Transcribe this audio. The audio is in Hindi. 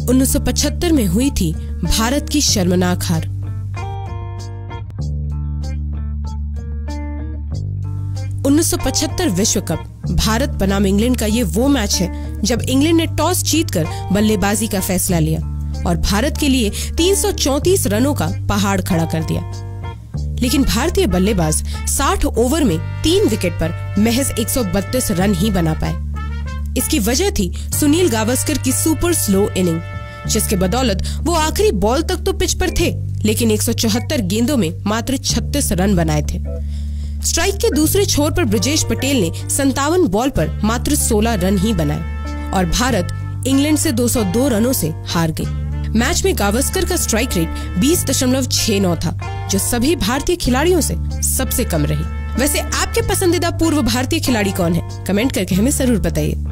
1975 में हुई थी भारत की शर्मनाक हार। विश्व कप भारत बनाम इंग्लैंड का ये वो मैच है जब इंग्लैंड ने टॉस जीतकर बल्लेबाजी का फैसला लिया और भारत के लिए 334 रनों का पहाड़ खड़ा कर दिया। लेकिन भारतीय बल्लेबाज 60 ओवर में 3 विकेट पर महज 132 रन ही बना पाए। इसकी वजह थी सुनील गावस्कर की सुपर स्लो इनिंग, जिसके बदौलत वो आखिरी बॉल तक तो पिच पर थे, लेकिन 174 गेंदों में मात्र 36 रन बनाए थे। स्ट्राइक के दूसरे छोर पर ब्रिजेश पटेल ने 57 बॉल पर मात्र 16 रन ही बनाए और भारत इंग्लैंड से 202 रनों से हार गई। मैच में गावस्कर का स्ट्राइक रेट 20.69 था, जो सभी भारतीय खिलाड़ियों से सबसे कम रही। वैसे आपके पसंदीदा पूर्व भारतीय खिलाड़ी कौन है? कमेंट करके हमें जरूर बताइए।